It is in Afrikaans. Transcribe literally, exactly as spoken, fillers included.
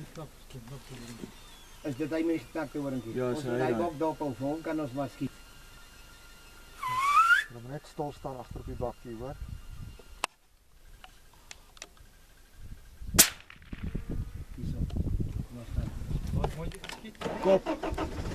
Is dit hy met die sterkte horingkie? Ja, ons so moet hy hy dan. bok dop of hom kan ons maar skiet. Dan moet net stil staan agter op die bakkie, hoor. Hierso. Wat staan? Wat moet jy geskiet? Kop.